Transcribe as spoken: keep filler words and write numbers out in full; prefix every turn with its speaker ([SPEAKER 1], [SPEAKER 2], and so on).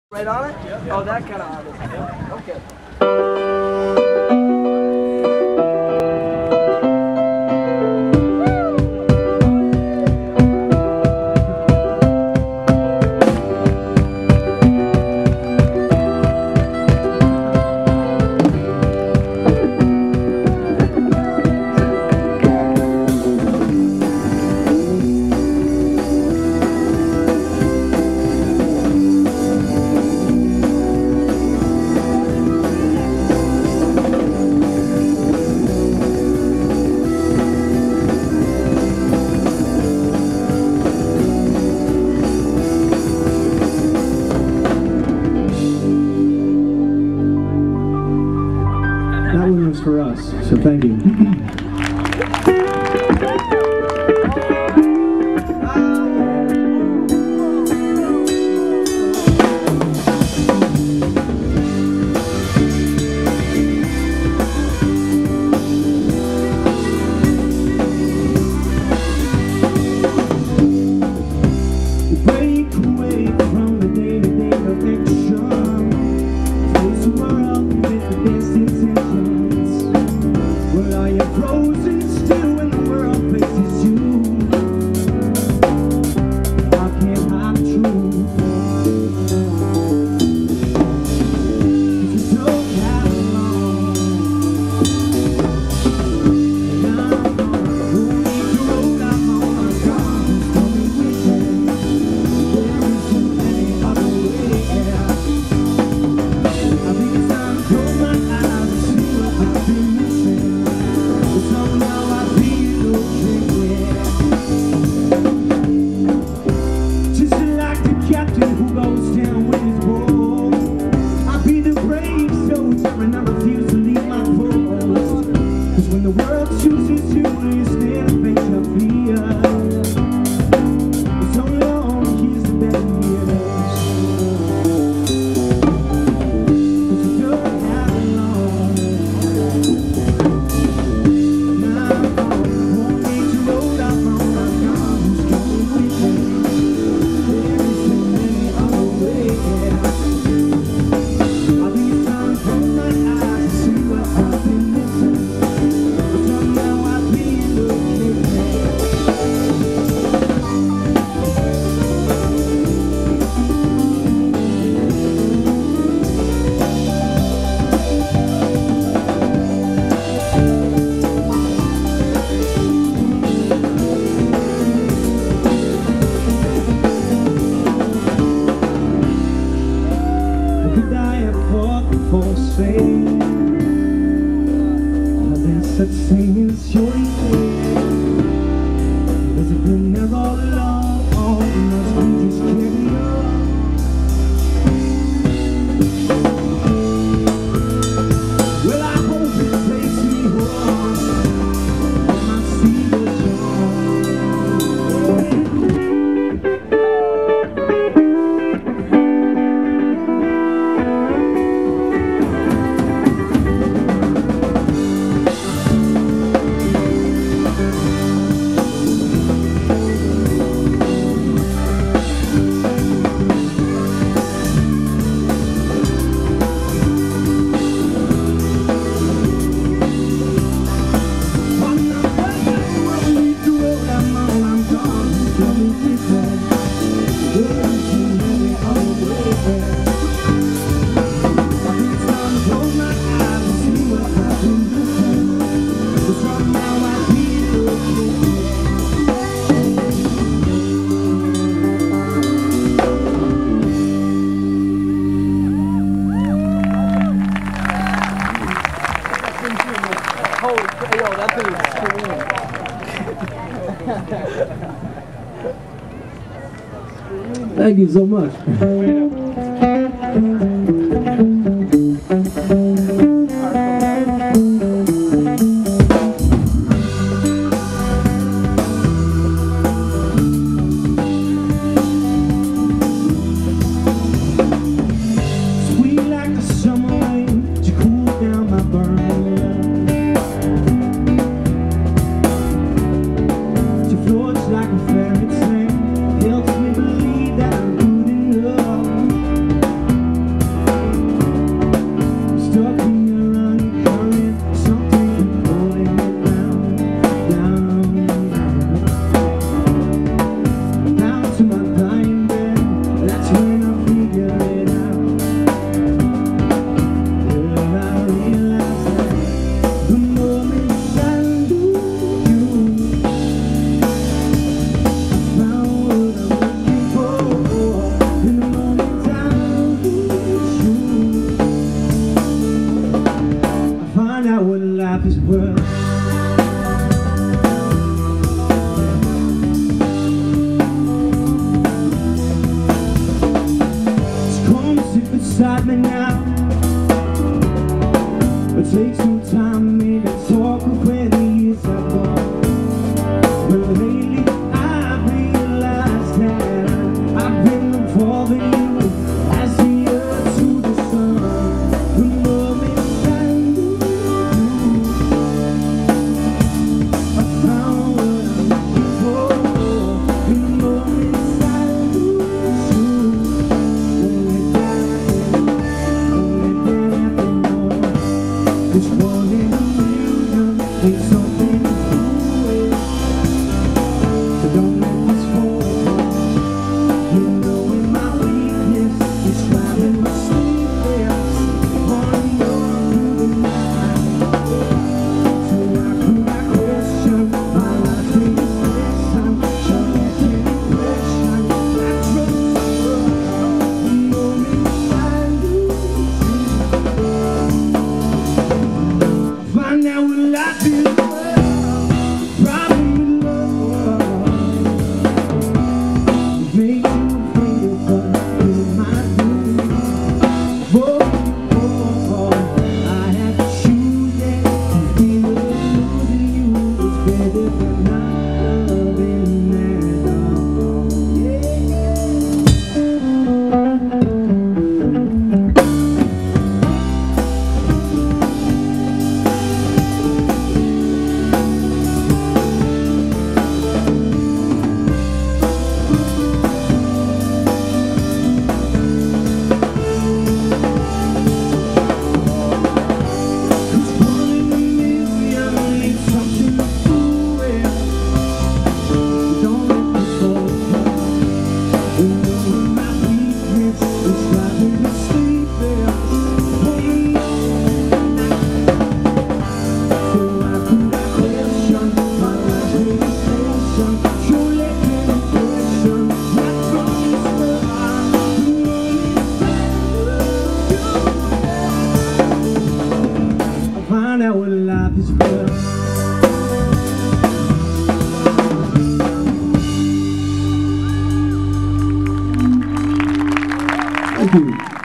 [SPEAKER 1] Right on it? Yep. Oh, that kind of obvious. Yep. Okay.
[SPEAKER 2] That one was for us, so thank you. Break away from the day-to-day affection. Face the world with the best intentions. Well, are you frozen still when the world faces you? I can't hide the truth. If you don't have long, and I'm gonna hold me to road I'm on my God who's coming with me. There isn't any other way. I think it's time to close my eyes and see what I've been missing. But somehow I feel okay. Just like the captain who goes down with his boat, I'll be the brave soldier and I refuse to leave my post. 'Cause when the world chooses you instead of face your fears, for so long he's the better years. But you don't have it long. Now I'm gonna hold me to road I'm on my God who's coming with me. There isn't any other way. I think it's time to close my eyes and see what I've been missing. But somehow I feel okay. Could I have fought for saying all there's such thing as joy? Has it been there all along? Or must we just carry on? Well, I hope it takes me home when I see the dawn.
[SPEAKER 1] Holy crap, yo, that thing is screaming.
[SPEAKER 2] Thank you so much. Sweet like the summer rain to cool down my burning love. To floats like a fairy tale helps me believe that I'm good enough. coming out. It takes some time, maybe talk of where the years have gone. But lately I've realized that I've been involving you as the earth to the sun. The moment I knew I found what I'm looking for. The moment I lose you, only then, only then I can know. It's one in a million, ain't something to fool with. So don't let this fall apart. You know in my weakness, it's driving me sleepless. On your through the night. So I could I question my life in this listen. Shall let any question I trust you. The moment I lose you, find out what life is worth. Probably love make you feel what you might do. Oh, oh, oh, I have to choose it. To feel losing you is better than not loving at all. Cause one in a million ain't something to fool with. Don't let this fall apart. You know my weakness is driving me sleepless. Oh, you know. So I could I question my life in this station. Don't let any question not from this world. I find out what life is worth. Thank you.